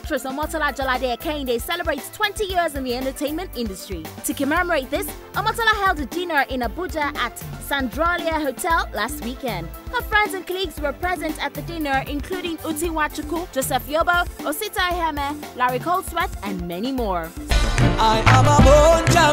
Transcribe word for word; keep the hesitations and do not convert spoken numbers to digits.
Actress Omotola Kehinde celebrates twenty years in the entertainment industry. To commemorate this, Omotola held a dinner in Abuja at Sandralia Hotel last weekend. Her friends and colleagues were present at the dinner, including Uti Nwachukwu, Joseph Yobo, Osita Iheme, Larry Coldsworth, and many more. I am a